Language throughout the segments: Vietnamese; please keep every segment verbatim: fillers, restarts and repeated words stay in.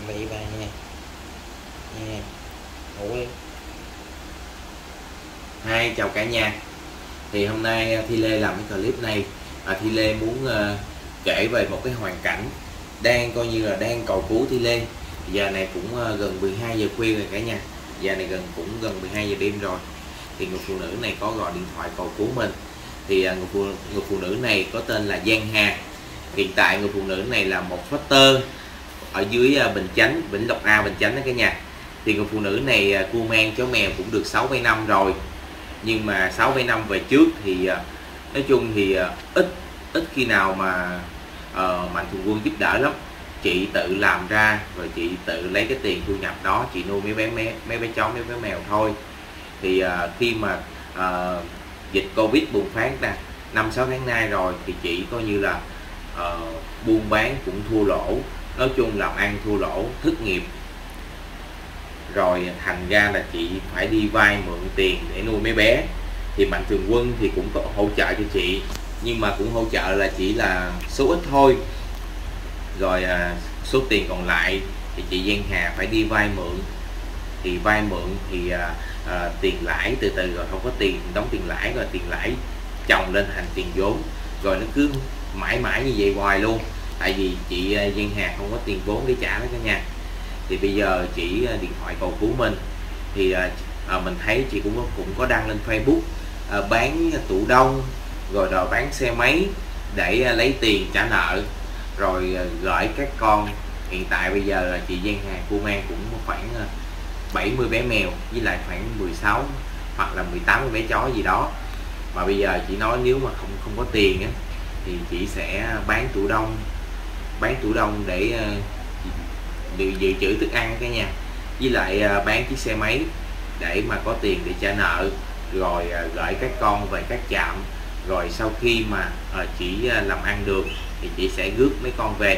Vậy bà nha. Nha. Ngủ đi. Hai chào cả nhà. Thì hôm nay Thi Lê làm cái clip này, à, Thi Lê muốn uh, kể về một cái hoàn cảnh đang coi như là đang cầu cứu Thi Lê. Giờ này cũng uh, gần mười hai giờ khuya rồi cả nhà. Giờ này gần cũng gần mười hai giờ đêm rồi. Thì người phụ nữ này có gọi điện thoại cầu cứu mình. Thì uh, người, phụ, người phụ nữ này có tên là Giang Hà. Hiện tại người phụ nữ này là một foster ở dưới uh, Bình Chánh, Vĩnh Lộc A, Bình Chánh đó cả nhà. Thì người phụ nữ này uh, cưu mang chó mèo cũng được sáu bảy năm rồi. Nhưng mà sáu bảy năm về trước thì nói chung thì ít ít khi nào mà uh, Mạnh Thường Quân giúp đỡ lắm. Chị tự làm ra rồi chị tự lấy cái tiền thu nhập đó chị nuôi mấy bé mấy, mấy bé chó mấy bé mèo thôi. Thì uh, khi mà uh, dịch Covid bùng phát nè, năm sáu tháng nay rồi thì chị coi như là uh, buôn bán cũng thua lỗ, nói chung làm ăn thua lỗ, thất nghiệp. Rồi thành ra là chị phải đi vay mượn tiền để nuôi mấy bé. Thì Mạnh Thường Quân thì cũng có hỗ trợ cho chị, nhưng mà cũng hỗ trợ là chỉ là số ít thôi. Rồi à, số tiền còn lại thì chị Giang Hà phải đi vay mượn. Thì vay mượn thì à, à, tiền lãi từ từ rồi không có tiền đóng tiền lãi, rồi tiền lãi chồng lên thành tiền vốn, rồi nó cứ mãi mãi như vậy hoài luôn. Tại vì chị Giang Hà không có tiền vốn để trả đó cả nhà. Thì bây giờ chị điện thoại cầu cứu mình. Thì à, mình thấy chị cũng có, cũng có đăng lên Facebook à, bán tủ đông rồi đòi bán xe máy để à, lấy tiền trả nợ, rồi à, gửi các con. Hiện tại bây giờ là chị Giang Hà cưu mang cũng khoảng à, bảy mươi bé mèo với lại khoảng mười sáu hoặc là mười tám bé chó gì đó. Mà bây giờ chị nói nếu mà không không có tiền á, thì chị sẽ bán tủ đông bán tủ đông để à, dự trữ thức ăn cả nhà, với lại uh, bán chiếc xe máy để mà có tiền để trả nợ, rồi uh, gửi các con về các trạm. Rồi sau khi mà uh, chị uh, làm ăn được thì chị sẽ rước mấy con về.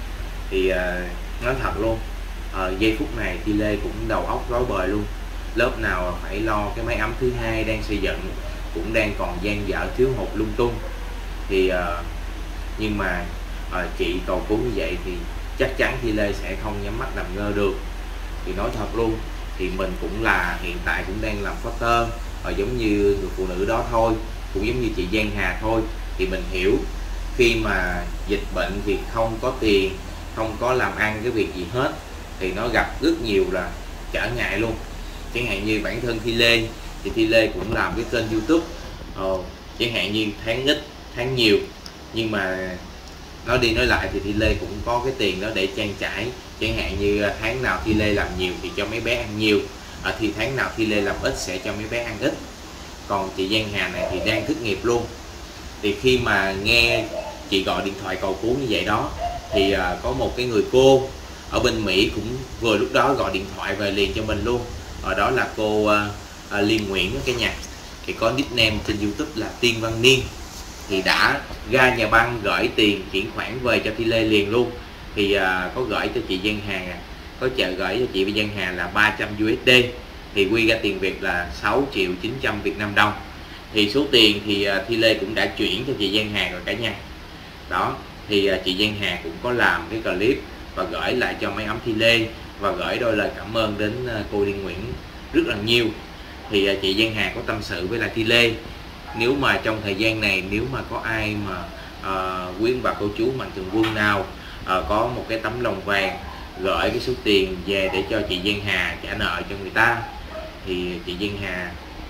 Thì uh, nói thật luôn, uh, giây phút này Thi Lê cũng đầu óc rối bời luôn. Lớp nào phải lo cái máy ấm thứ hai đang xây dựng, cũng đang còn dang dở thiếu hụt lung tung. Thì uh, nhưng mà uh, chị cầu cứu như vậy thì chắc chắn Thi Lê sẽ không nhắm mắt làm ngơ được. Thì nói thật luôn, thì mình cũng là hiện tại cũng đang làm foster ở giống như người phụ nữ đó thôi, cũng giống như chị Giang Hà thôi. Thì mình hiểu khi mà dịch bệnh thì không có tiền, không có làm ăn cái việc gì hết, thì nó gặp rất nhiều là trở ngại luôn. Chẳng hạn như bản thân Thi Lê thì Thi Lê cũng làm cái kênh YouTube, ờ, chẳng hạn như tháng ít tháng nhiều, nhưng mà nói đi nói lại thì Thi Lê cũng có cái tiền đó để trang trải. Chẳng hạn như tháng nào Thi Lê làm nhiều thì cho mấy bé ăn nhiều, ở thì tháng nào Thi Lê làm ít sẽ cho mấy bé ăn ít. Còn chị Giang Hà này thì đang thất nghiệp luôn. Thì khi mà nghe chị gọi điện thoại cầu cứu như vậy đó, thì uh, có một cái người cô ở bên Mỹ cũng vừa lúc đó gọi điện thoại về liền cho mình luôn. Ở đó là cô uh, uh, Liên Nguyễn đó cả nhà. Thì có nickname trên YouTube là Tiên Văn Niên. Thì đã ra nhà băng gửi tiền chuyển khoản về cho Thi Lê liền luôn. Thì à, có gửi cho chị Giang Hà, có chợ gửi cho chị Giang Hà là ba trăm u ét đê, thì quy ra tiền Việt là sáu triệu chín trăm Việt Nam đồng. Thì số tiền thì à, Thi Lê cũng đã chuyển cho chị Giang Hà rồi cả nhà. Đó, thì à, chị Giang Hà cũng có làm cái clip và gửi lại cho máy ấm Thi Lê, và gửi đôi lời cảm ơn đến à, cô Liên Nguyễn rất là nhiều. Thì à, chị Giang Hà có tâm sự với lại Thi Lê, nếu mà trong thời gian này nếu mà có ai mà uh, quý bà cô chú Mạnh Thường Quân nào uh, có một cái tấm lòng vàng gửi cái số tiền về để cho chị Giang Hà trả nợ cho người ta, thì chị Giang Hà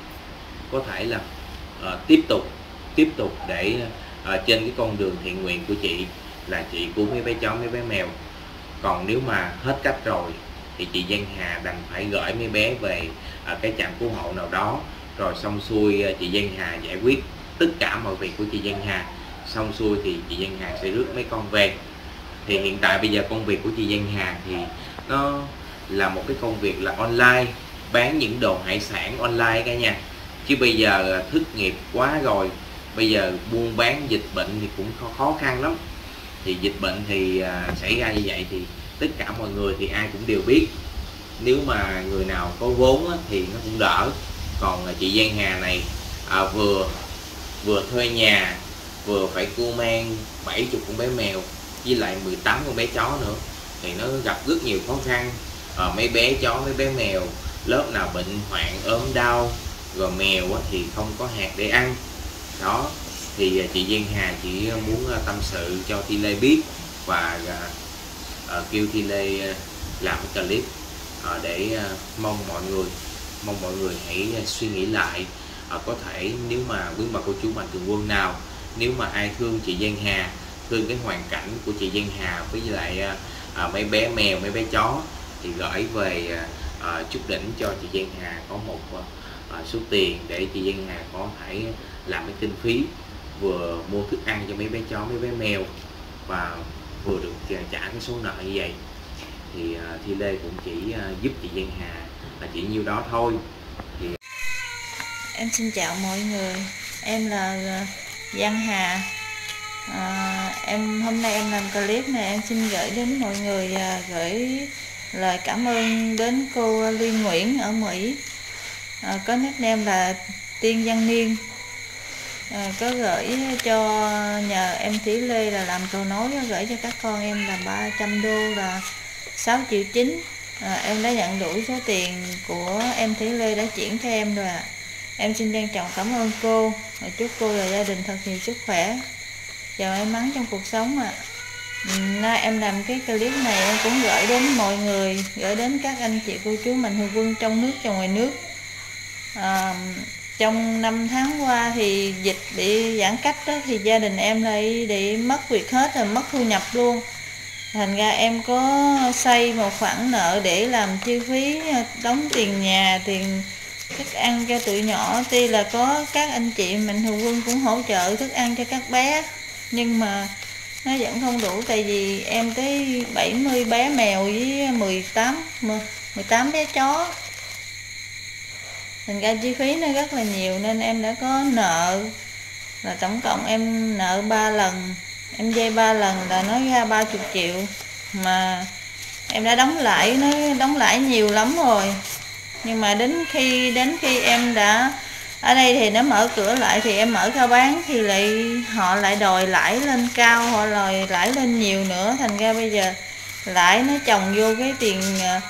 có thể là uh, tiếp tục tiếp tục để uh, trên cái con đường thiện nguyện của chị là chị cứu mấy bé chó mấy bé mèo. Còn nếu mà hết cách rồi thì chị Giang Hà đành phải gửi mấy bé về uh, cái trạm cứu hộ nào đó, rồi xong xuôi chị Giang Hà giải quyết tất cả mọi việc của chị Giang Hà. Xong xuôi thì chị Giang Hà sẽ rước mấy con về. Thì hiện tại bây giờ công việc của chị Giang Hà thì nó là một cái công việc là online, bán những đồ hải sản online cả nhà. Chứ bây giờ thất nghiệp quá rồi, bây giờ buôn bán dịch bệnh thì cũng khó khăn lắm. Thì dịch bệnh thì xảy ra như vậy thì tất cả mọi người thì ai cũng đều biết. Nếu mà người nào có vốn thì nó cũng đỡ. Còn chị Giang Hà này à, vừa vừa thuê nhà, vừa phải cưu mang bảy mươi con bé mèo với lại mười tám con bé chó nữa, thì nó gặp rất nhiều khó khăn. À, mấy bé chó, mấy bé mèo lớp nào bệnh hoạn ốm đau, rồi mèo thì không có hạt để ăn đó, thì chị Giang Hà chỉ muốn tâm sự cho Thi Lê biết và uh, kêu Thi Lê làm cái clip uh, để uh, mong mọi người mong mọi người hãy suy nghĩ lại. uh, có thể nếu mà quý bà cô chú mạnh thường quân nào, nếu mà ai thương chị Giang Hà, thương cái hoàn cảnh của chị Giang Hà với lại uh, mấy bé mèo, mấy bé chó, thì gửi về uh, Chút Đỉnh cho chị Giang Hà có một uh, số tiền để chị Giang Hà có thể làm cái kinh phí vừa mua thức ăn cho mấy bé chó, mấy bé mèo và vừa được trả cái số nợ như vậy. Thì uh, Thi Lê cũng chỉ uh, giúp chị Giang Hà là chỉ nhiêu đó thôi. Thì em xin chào mọi người, em là Giang Hà. À, em hôm nay em làm clip này em xin gửi đến mọi người, à, gửi lời cảm ơn đến cô Liên Nguyễn ở Mỹ, à, có nickname là Tiên Văn Niên, à, có gửi cho nhờ em Thủy Lê là làm cầu nối, gửi cho các con em là ba trăm đô là sáu triệu chín. À, em đã nhận đủ số tiền của em Thủy Lê đã chuyển cho em rồi ạ. À. Em xin trân trọng cảm ơn cô và chúc cô và gia đình thật nhiều sức khỏe và may mắn trong cuộc sống ạ. À. Nay em làm cái clip này em cũng gửi đến mọi người, gửi đến các anh chị cô chú mạnh thường quân trong nước và ngoài nước. À, trong năm tháng qua thì dịch bị giãn cách đó, thì gia đình em lại để mất việc hết rồi, mất thu nhập luôn. Thành ra em có xây một khoản nợ để làm chi phí đóng tiền nhà, tiền thức ăn cho tụi nhỏ. Tuy là có các anh chị mạnh thường quân cũng hỗ trợ thức ăn cho các bé, nhưng mà nó vẫn không đủ, tại vì em tới bảy mươi bé mèo với mười tám bé chó. Thành ra chi phí nó rất là nhiều nên em đã có nợ, là tổng cộng em nợ ba lần, em vay ba lần là nói ra ba mươi triệu, mà em đã đóng lãi, nó đóng lãi nhiều lắm rồi. Nhưng mà đến khi đến khi em đã ở đây thì nó mở cửa lại, thì em mở ra bán thì lại họ lại đòi lãi lên cao, họ đòi lãi lên nhiều nữa. Thành ra bây giờ lãi nó chồng vô cái tiền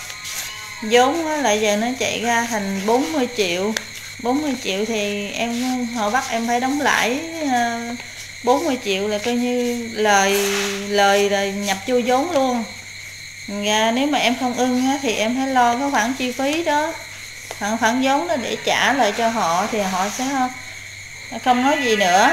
vốn đó, lại giờ nó chạy ra thành bốn mươi triệu. bốn mươi triệu thì em họ bắt em phải đóng lãi bốn mươi triệu, là coi như lời lời là nhập vô vốn luôn. Và nếu mà em không ưng á, thì em phải lo cái khoản chi phí đó, khoản khoản vốn đó để trả lại cho họ, thì họ sẽ không nói gì nữa.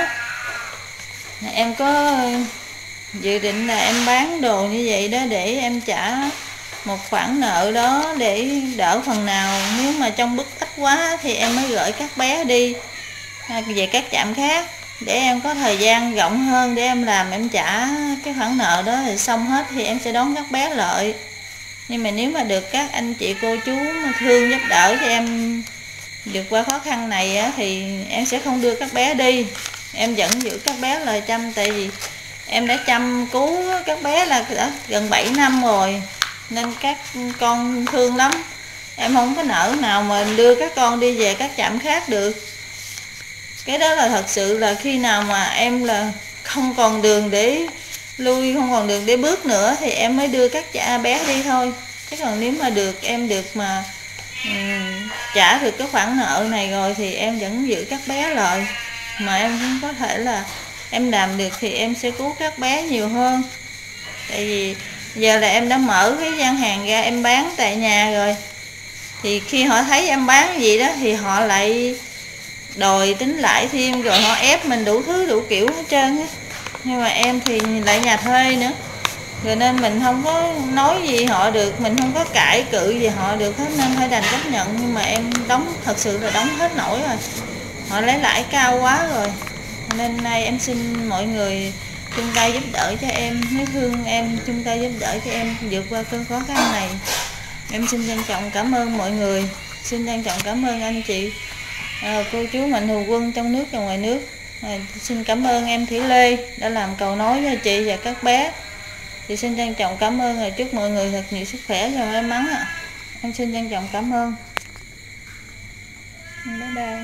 Em có dự định là em bán đồ như vậy đó để em trả một khoản nợ đó để đỡ phần nào. Nếu mà trong bức bách quá thì em mới gửi các bé đi về các trạm khác để em có thời gian rộng hơn để em làm, em trả cái khoản nợ đó thì xong hết thì em sẽ đón các bé lại. Nhưng mà nếu mà được các anh chị cô chú mà thương giúp đỡ cho em vượt qua khó khăn này á, thì em sẽ không đưa các bé đi, em vẫn giữ các bé lời chăm. Tại vì em đã chăm cứu các bé là đã gần bảy năm rồi nên các con thương lắm. Em không có nỡ nào mà đưa các con đi về các trạm khác được. Cái đó là thật sự là khi nào mà em là không còn đường để lui, không còn đường để bước nữa thì em mới đưa các cha bé đi thôi. Chứ còn nếu mà được em được mà um, trả được cái khoản nợ này rồi thì em vẫn giữ các bé lại. Mà em cũng có thể là em làm được thì em sẽ cứu các bé nhiều hơn. Tại vì giờ là em đã mở cái gian hàng ra em bán tại nhà rồi, thì khi họ thấy em bán gì đó thì họ lại đòi tính lãi thêm, rồi họ ép mình đủ thứ đủ kiểu hết trơn á. Nhưng mà em thì lại nhà thuê nữa, rồi nên mình không có nói gì họ được, mình không có cãi cự gì họ được hết, nên phải đành chấp nhận. Nhưng mà em đóng thật sự là đóng hết nổi rồi, họ lấy lãi cao quá rồi. Nên nay em xin mọi người chung tay giúp đỡ cho em, nếu thương em chung tay giúp đỡ cho em vượt qua cơn khó khăn này. Em xin trân trọng cảm ơn mọi người, xin trân trọng cảm ơn anh chị, à, cô chú mạnh thường quân trong nước và ngoài nước. À, xin cảm ơn em Thủy Lê đã làm cầu nối cho chị và các bé. Thì xin trân trọng cảm ơn và chúc mọi người thật nhiều sức khỏe và may mắn ạ. À. Em xin trân trọng cảm ơn. Bye bye.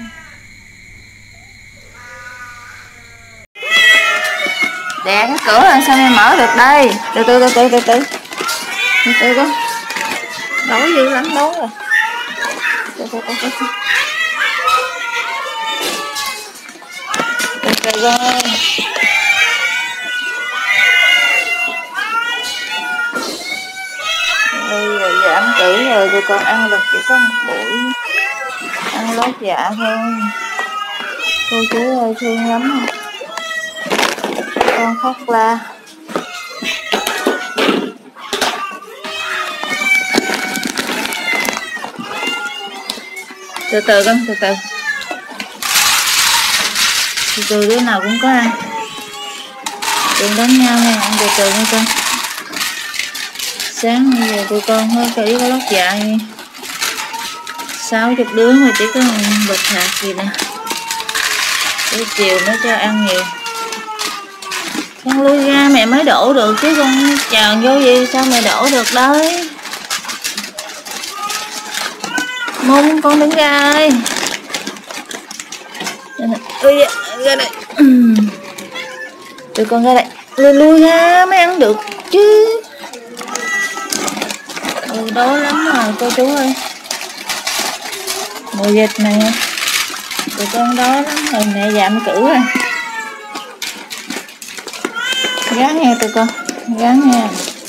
Đè cái cửa làm sao em mở được đây? Từ từ từ từ từ từ. Từ con đói dữ lắm, đói rồi. Từ từ con, từ từ con ơi. Bây giờ giảm cử rồi, tụi con ăn được chỉ có một buổi ăn lót dạ thôi. Cô chú ơi thương lắm, con khóc la. Từ từ con, từ từ từ từ đứa nào cũng có ăn, đừng đánh nhau nha, ăn từ từ nha con. Sáng bây giờ tụi con mới kỹ có lót dạ nha, sáu chục đứa mà chỉ có bịch hạt gì nè, tới chiều mới cho ăn nhiều. Con lui ra mẹ mới đổ được chứ, con chào vô gì sao mẹ đổ được đấy. Mông con đứng ra ơi, ui ra đây, tụi con ra đây, lui lui ra mới ăn được chứ. Ừ, đói lắm rồi cô chú ơi, mùa dịch này tụi con đói lắm rồi, mẹ giảm cử rồi. Gán nghe tụi con, gán nghe.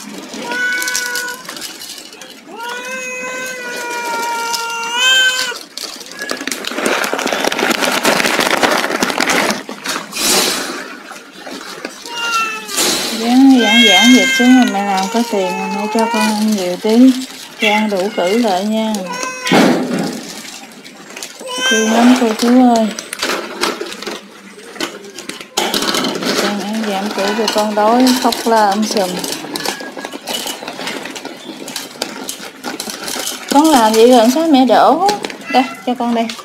Gán giãn giãn dịch xuống rồi mẹ làm có tiền rồi mẹ cho con ăn nhiều tí, cho ăn đủ cử lại nha. Thương lắm cô chú ơi. Con ăn giảm cử cho con đói khóc la âm sùm. Con làm vậy rồi sao mẹ đổ. Đây cho con đây.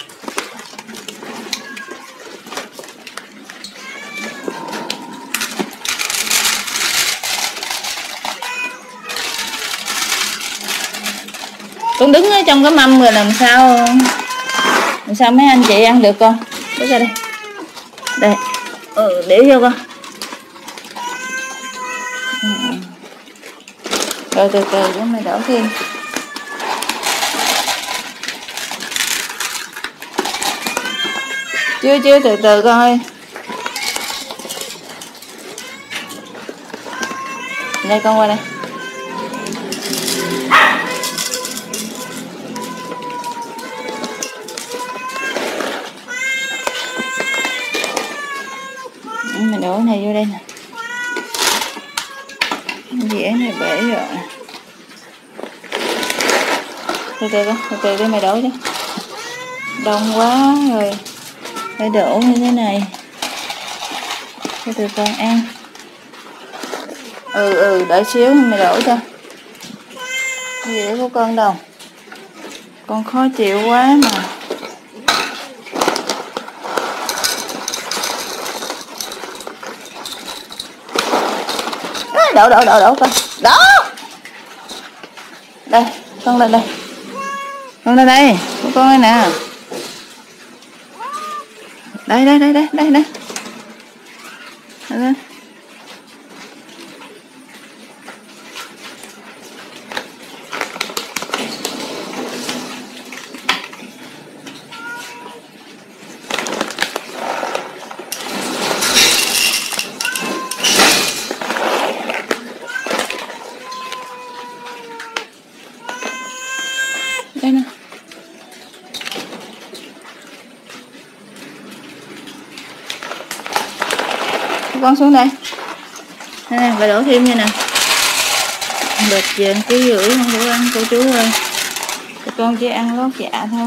Con đứng ở trong cái mâm rồi làm sao làm sao mấy anh chị ăn được con. Để ra đây. Đây. Ừ, để vô con. Ừ. Rồi từ từ để mày đổ thêm. Chưa chưa từ từ con ơi. Đây con qua đây. Mình đổ này vô đây nè. Dĩa này bể rồi. Từ từ con, từ từ để mày đổ chứ. Đông quá rồi. Phải đổ như thế này. Từ từ con ăn. Ừ ừ, đợi xíu mày đổ cho. Dĩa của con đâu. Con khó chịu quá mà. Đổ đổ đổ đổ con đổ đây con lên đây con lên đây của con đây nè, đây đây đây đây đây đây đây đây nè. Con xuống đây. Đây nè, phải đổ thêm như nè. Bịch về ký rưỡi không đủ ăn cô chú ơi. Tụi con chỉ ăn lót dạ thôi.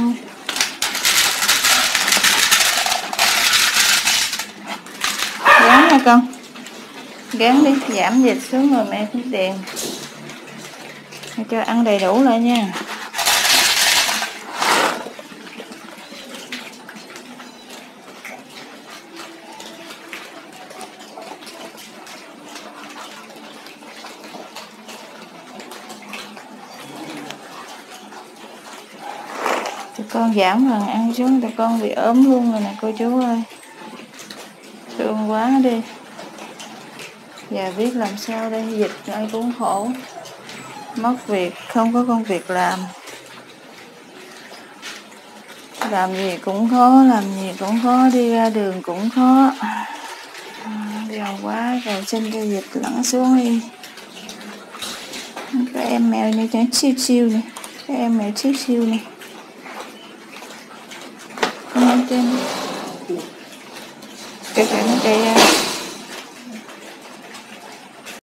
Gán nha con. Gán đi, giảm dịch xuống rồi mẹ tính tiền. Cho ăn đầy đủ lại nha. Tụi con giảm lần ăn xuống, tụi con bị ốm luôn rồi nè cô chú ơi. Thương quá đi. Giờ biết làm sao đây, dịch ai cũng khổ. mất việc, không có công việc làm. Làm gì cũng khó, làm gì cũng khó, đi ra đường cũng khó. Giàu quá, cầu xin cho dịch lắng xuống đi. Các em mèo này nó chiêu chiêu này, các em mèo chiêu chiêu này. Không nói tên. Cái cái nó cây